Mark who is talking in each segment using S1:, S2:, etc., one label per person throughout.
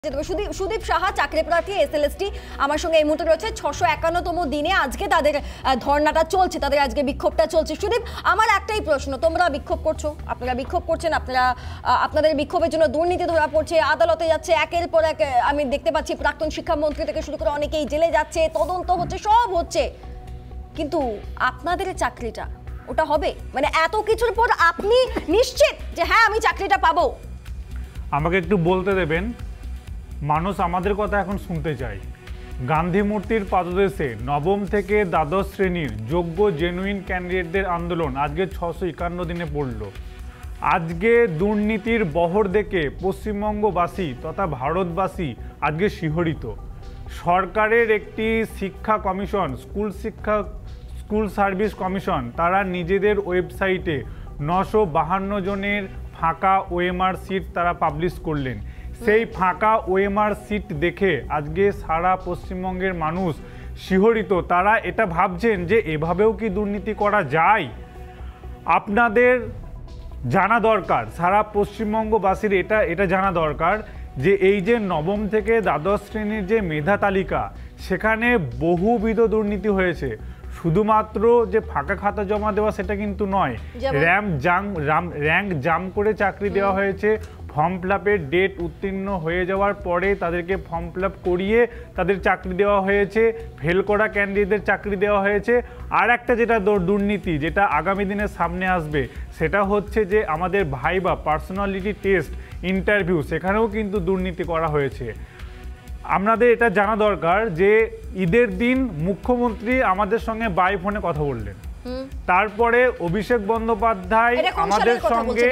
S1: সুদীপ সাহা চাকরি প্রার্থী এসএলএসটি আমার সঙ্গে এই মুহূর্তে রয়েছে। 651তম দিনে আজকে তাদের ধর্নাটা চলছে, তাদের আজকে বিক্ষোভটা চলছে। সুদীপ, আমার একটাই প্রশ্ন, তোমরা বিক্ষোভ করছো, আপনারা বিক্ষোভ করছেন, আপনাদের বিক্ষোভের জন্য দুর্নীতি ধরা পড়ছে, আদালতে যাচ্ছে, একের পর এক আমি দেখতে পাচ্ছি প্রাক্তন শিক্ষামন্ত্রী থেকে শুরু করে অনেকেই জেলে যাচ্ছে, তদন্ত হচ্ছে, সব হচ্ছে, কিন্তু আপনাদের চাকরিটা ওটা হবে? মানে এত কিছুর পর আপনি নিশ্চিত যে হ্যাঁ আমি চাকরিটা পাবো?
S2: আমাকে একটু বলতে দেবেন, মানুষ আমাদের কথা এখন শুনতে চায়। গান্ধী মূর্তির পাদদেশে নবম থেকে দ্বাদশ শ্রেণীর যোগ্য জেনুইন ক্যান্ডিডেটদের আন্দোলন আজকে 651 দিনে পড়ল। আজকে দুর্নীতির বহর দেখে পশ্চিমবঙ্গবাসী তথা ভারতবাসী আজকে শিহরিত। সরকারের একটি শিক্ষা কমিশন, স্কুল সার্ভিস কমিশন, তারা নিজেদের ওয়েবসাইটে 952 জনের ফাঁকা ওএমআর সিট তারা পাবলিশ করলেন। সেই ফাঁকা ওএমআর সিট দেখে আজকে সারা পশ্চিমবঙ্গের মানুষ শিহরিত। তারা এটা ভাবছেন যে এভাবেও কি দুর্নীতি করা যায়? আপনাদের জানা দরকার, সারা পশ্চিমবঙ্গবাসীর এটা জানা দরকার যে এই যে নবম থেকে দ্বাদশ শ্রেণীর যে মেধা তালিকা, সেখানে বহুবিধ দুর্নীতি হয়েছে। শুধুমাত্র যে ফাঁকা খাতা জমা দেওয়া সেটা কিন্তু নয়, র্যাঙ্ক জাম করে চাকরি দেওয়া হয়েছে। ফর্ম ফিল আপের ডেট উত্তীর্ণ হয়ে যাওয়ার পরে তাদেরকে ফর্ম ফিল আপ করিয়ে তাদের চাকরি দেওয়া হয়েছে, ফেল করা ক্যান্ডিডেটদের চাকরি দেওয়া হয়েছে। আর একটা যেটা দুর্নীতি, যেটা আগামী দিনে সামনে আসবে, সেটা হচ্ছে যে আমাদের ভাইবা, পার্সোনালিটি টেস্ট, ইন্টারভিউ, সেখানেও কিন্তু দুর্নীতি করা হয়েছে। আপনাদের এটা জানা দরকার যে ঈদের দিন মুখ্যমন্ত্রী আমাদের সঙ্গে বাই ফোনে কথা বললেন, তারপরে অভিষেক বন্দ্যোপাধ্যায় আমাদের সঙ্গে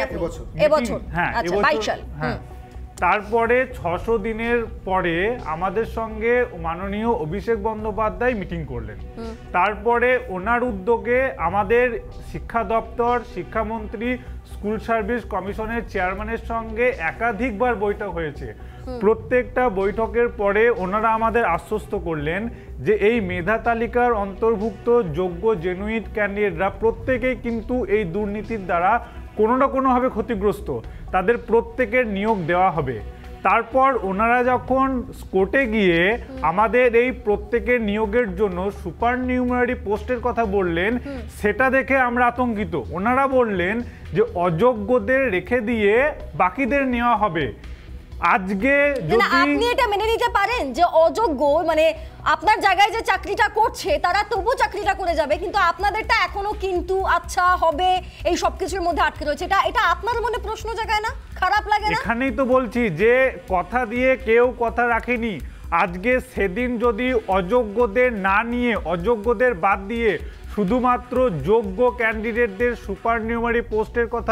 S2: তারপরে 600 দিনের পরে আমাদের সঙ্গে মাননীয় অভিষেক বন্দ্যোপাধ্যায় মিটিং করলেন। তারপরে ওনার উদ্যোগে আমাদের শিক্ষা দপ্তর, শিক্ষামন্ত্রী, স্কুল সার্ভিস কমিশনের চেয়ারম্যানের সঙ্গে একাধিকবার বৈঠক হয়েছে। প্রত্যেকটা বৈঠকের পরে ওনারা আমাদের আশ্বস্ত করলেন যে এই মেধা তালিকার অন্তর্ভুক্ত যোগ্য জেনুইন ক্যান্ডিডেটরা প্রত্যেকেই কিন্তু এই দুর্নীতির দ্বারা কোনো না কোনোভাবে ক্ষতিগ্রস্ত, তাদের প্রত্যেকের নিয়োগ দেওয়া হবে। তারপর ওনারা যখন কোর্টে গিয়ে আমাদের এই প্রত্যেকের নিয়োগের জন্য সুপার নিউমারি পোস্টের কথা বললেন, সেটা দেখে আমরা আতঙ্কিত। ওনারা বললেন যে অযোগ্যদের রেখে দিয়ে বাকিদের নেওয়া হবে। আজকে
S1: আপনি এটা মেনে নিতে পারেন যে অযোগ্য, মানে আপনার জায়গায় যে চাকরিটা করছে তারা তবু চাকরিটা করে যাবে, কিন্তু আপনাদেরটা এখনো কিন্তু আচ্ছা হবে এই সব কিছুর মধ্যে আটকে রয়েছে? এটা আপনার মনে প্রশ্ন জাগায় না? খারাপ লাগে না?
S2: এখানেই তো বলছি যে কথা দিয়ে কেউ কথা রাখেনি। আজকে সেদিন যদি অযোগ্যদের না নিয়ে, অযোগ্যদের বাদ দিয়ে শুধুমাত্র যোগ্য ক্যান্ডিডেটদের সুপার নিউমারি পোস্টের কথা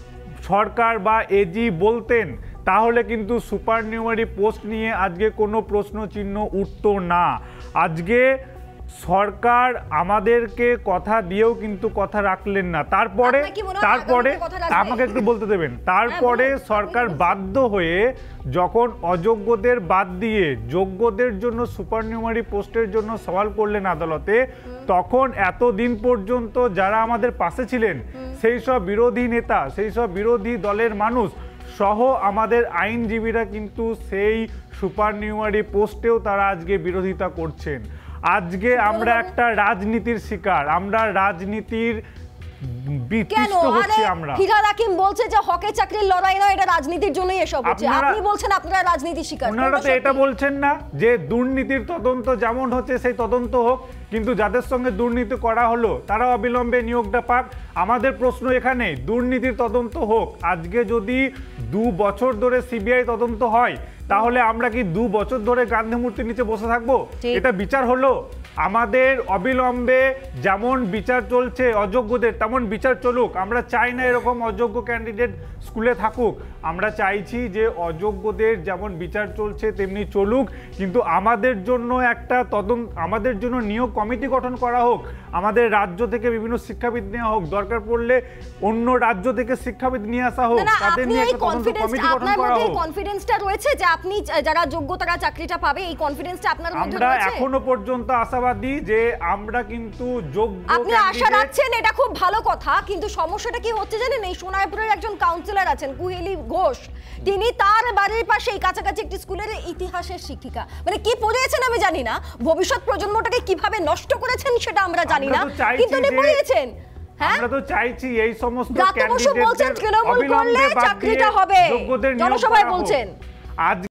S2: সরকার বা এজি বলতেন, তাহলে কিন্তু সুপার নিউমারি পোস্ট নিয়ে আজকে কোনো প্রশ্ন চিহ্ন উঠতো না। আজকে সরকার আমাদেরকে কথা দিয়েও কিন্তু কথা রাখলেন না। তারপরে আমাকে একটু বলতে দেবেন, তারপরে সরকার বাধ্য হয়ে যখন অযোগ্যদের বাদ দিয়ে যোগ্যদের জন্য সুপার নিউমারি পোস্টের জন্য সওয়াল করলেন আদালতে, তখন এতদিন পর্যন্ত যারা আমাদের পাশে ছিলেন, সেই সব বিরোধী নেতা, সেই সব বিরোধী দলের মানুষ সহ আমাদের আইনজীবীরা কিন্তু সেই সুপার নিউমারি পোস্টেও তারা আজকে বিরোধিতা করছেন। আজকে আমরা একটা রাজনীতির শিকার, আমরা রাজনীতির বিতৃষ্ট হচ্ছে। আমরা
S1: ফিরহাদ হাকিম বলছে যে হকের চাকরির লড়াই নয়, এটা রাজনীতির জন্যই এসব হচ্ছে। আপনি বলছেন আপনারা রাজনীতির শিকার।
S2: ওনারা তো এটা বলছেন না যে দুর্নীতির তদন্ত যেমন হচ্ছে সেই তদন্ত হোক, কিন্তু যাদের সঙ্গে দুর্নীতি করা হলো তারা অবিলম্বে নিয়োগটা পাক। আমাদের প্রশ্ন এখানে দুর্নীতির তদন্ত হোক। আজকে যদি 2 বছর ধরে সিবিআই তদন্ত হয়, তাহলে আমরা কি 2 বছর ধরে গান্ধী মূর্তির নিচে বসে থাকবো? এটা বিচার হলো? আমাদের অবিলম্বে যেমন বিচার চলছে অযোগ্যদের, তেমন বিচার চলুক। আমরা চাই না এরকম অযোগ্য ক্যান্ডিডেট স্কুলে থাকুক। আমরা চাইছি যে অযোগ্যদের যেমন বিচার চলছে তেমনি চলুক, কিন্তু আমাদের জন্য একটা আমাদের জন্য নিয়োগ কমিটি গঠন করা হোক। আমাদের রাজ্য থেকে বিভিন্ন শিক্ষাবিদ নেওয়া হোক, দরকার পড়লে অন্য রাজ্য থেকে শিক্ষাবিদ নিয়ে আসা হোক,
S1: না,
S2: তাদের
S1: আপনি
S2: নিয়ে
S1: এই
S2: একটা তদন্ত
S1: কনফিডেন্স,
S2: কমিটি গঠন
S1: আপনার
S2: করা
S1: মধ্যে এই
S2: হোক।
S1: কনফিডেন্সটা রয়েছে যে আপনি যারা যোগ্য তারা চাকরিটা পাবে, এই কনফিডেন্সটা আপনার মধ্যে
S2: আমরা
S1: রয়েছে?
S2: এখনো পর্যন্ত আশাবাদী যে আমরা কিন্তু যোগ্য
S1: আপনি আশা
S2: candidate-
S1: রাখছেন, এটা খুব ভালো কথা, কিন্তু সমস্যাটা কি হচ্ছে জানেন? এই সোনারপুরের একজন কাউন্সিলর আছেন কুহেলি ঘোষ, তিনি তার বাড়ির পাশে এই কাছাকাছি একটি স্কুলের ইতিহাসের শিক্ষিকা, মানে কি পড়িয়েছেন আমি জানি না, ভবিষ্যৎ প্রজন্মটাকে কিভাবে নষ্ট করেছেন সেটা আমরা জানি না,
S2: আমরা তো চাইছি
S1: কিন্তু উনি
S2: যে-
S1: পড়িয়েছেন। হ্যাঁ,
S2: আমরা তো চাইছি এই সমস্ত
S1: ব্রাত্য বসু বলছেন
S2: ক্যান্ডিডেটদের
S1: তৃণমূল
S2: অবিলম্বে
S1: করলে
S2: বাদ দিয়ে
S1: চাকরিটা হবে,
S2: যোগ্যদের নিয়োগ
S1: জনসভায়
S2: করা হোক।
S1: বলছেন।
S2: আজ